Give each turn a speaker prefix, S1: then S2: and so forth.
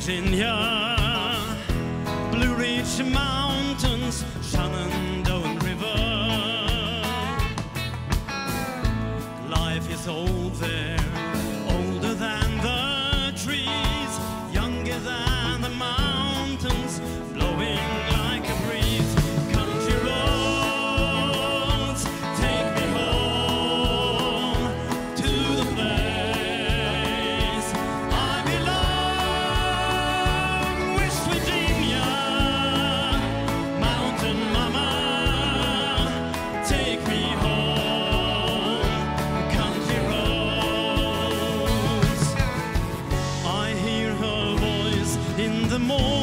S1: Virginia, Blue Ridge Mountains, Shenandoah River. Life is old there, older than the trees, younger than the mountains, blowing like a breeze. Country roads, take me home to the place I belong. West Virginia, mountain mama, take me home. Country roads, I hear her voice in the morning.